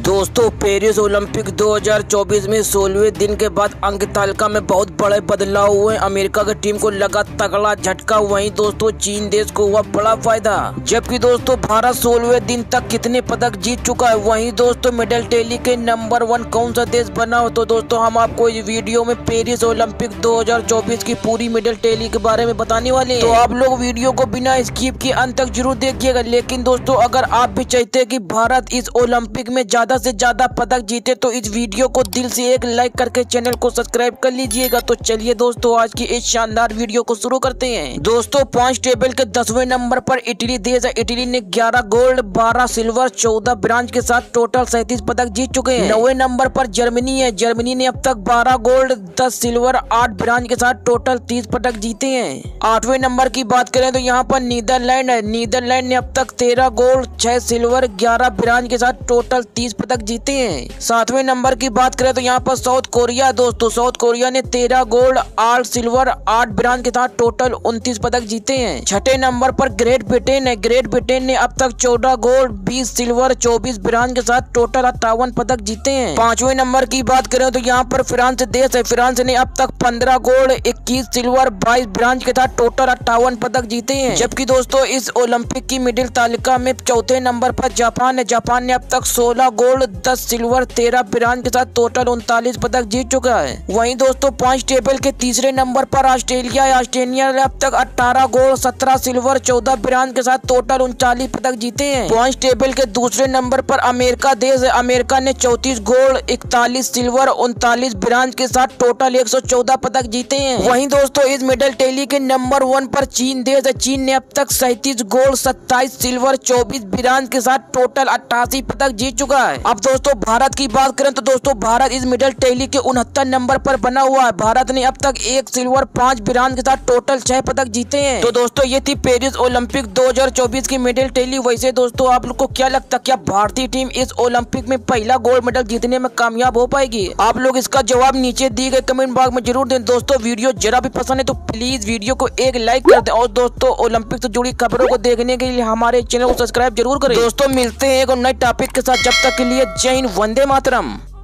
दोस्तों Paris Olympic 2024 में 16वें दिन के बाद अंक तालिका में बहुत बड़े बदलाव हुए। अमेरिका की टीम को लगा तगड़ा झटका, वहीं दोस्तों चीन देश को हुआ बड़ा फायदा। जबकि दोस्तों भारत 16वें दिन तक कितने पदक जीत चुका है। वहीं दोस्तों मेडल टैली के नंबर 1 कौन सा देश बना हो, तो दोस्तों हम आपको इस वीडियो में पेरिस ओलंपिक 2024 की पूरी मेडल टैली के बारे में बताने वाले हैं। तो आप लोग वीडियो को बिना स्किप के अंत तक जरूर देखिएगा। लेकिन दोस्तों अगर आप भी चाहते हैं कि भारत इस ओलंपिक में ज्यादा से ज्यादा पदक जीते तो इस वीडियो को दिल से एक लाइक करके चैनल को सब्सक्राइब कर लीजिएगा। तो चलिए दोस्तों आज की इस शानदार वीडियो को शुरू करते हैं। दोस्तों पॉइंट्स टेबल के 10वें नंबर पर इटली देश है। इटली ने 11 गोल्ड 12 सिल्वर 14 ब्रांज के साथ टोटल 37 पदक जीत चुके हैं। 9वें नंबर पर जर्मनी है। जर्मनी ने अब तक 12 गोल्ड 10 सिल्वर 8 ब्रांज के साथ टोटल 30 पदक जीते हैं। 8वें नंबर की बात करें तो यहाँ पर नीदरलैंड है। नीदरलैंड ने अब तक 13 गोल्ड 6 सिल्वर 11 ब्रांज के साथ टोटल 30 पदक जीते हैं। 7वें नंबर की बात करें तो यहाँ पर साउथ कोरिया। दोस्तों साउथ कोरिया ने 13 गोल्ड 8 सिल्वर 8 ब्रांज के साथ टोटल 29 पदक जीते हैं। 6ठे नंबर पर ग्रेट ब्रिटेन है। ग्रेट ब्रिटेन ने अब तक 14 गोल्ड 20 सिल्वर 24 ब्रांज के साथ टोटल 58 पदक जीते हैं। 5वें नंबर की बात करें तो यहाँ पर फ्रांस देश है। फ्रांस ने अब तक 15 गोल्ड 21 सिल्वर 22 ब्रांज के साथ टोटल 58 पदक जीते हैं। जबकि दोस्तों इस ओलंपिक की मेडल तालिका में 4थे नंबर पर जापान है। जापान ने अब तक 16 गोल्ड 10 सिल्वर 13 ब्रांज के साथ टोटल 39 पदक जीत चुका है। वहीं दोस्तों पॉइंट्स टेबल के तीसरे नंबर पर ऑस्ट्रेलिया है। ऑस्ट्रेलिया ने अब तक 18 गोल्ड 17 सिल्वर 14 ब्रांज के साथ टोटल 39 पदक जीते हैं। पॉइंट्स टेबल के दूसरे नंबर पर अमेरिका देश है। अमेरिका ने 34 गोल्ड 41 सिल्वर 39 ब्रांज के साथ टोटल 114 पदक जीते हैं। वहीं दोस्तों इस मेडल टैली के नंबर 1 पर चीन देश है। चीन ने अब तक 37 गोल्ड 27 सिल्वर 24 ब्रांज के साथ टोटल 88 पदक जीत चुका है। अब दोस्तों भारत की बात करें तो दोस्तों भारत इस मेडल टैली के 69 नंबर पर बना हुआ है। भारत ने अब तक 1 सिल्वर 5 ब्रांज के साथ टोटल 6 पदक जीते हैं। तो दोस्तों ये थी पेरिस ओलंपिक 2024 की मेडल टैली। वैसे दोस्तों आप लोग को क्या लगता है, क्या भारतीय टीम इस ओलंपिक में पहला गोल्ड मेडल जीतने में कामयाब हो पाएगी? आप लोग इसका जवाब नीचे दिए गए कमेंट बॉक्स में जरूर दें। दोस्तों वीडियो जरा भी पसंद है तो प्लीज वीडियो को एक लाइक कर दें और दोस्तों ओलंपिक से जुड़ी खबरों को देखने के लिए हमारे चैनल को सब्सक्राइब जरूर करें। दोस्तों मिलते हैं एक नए टॉपिक के साथ, जब तक के लिए जय हिंद, वंदे मातरम।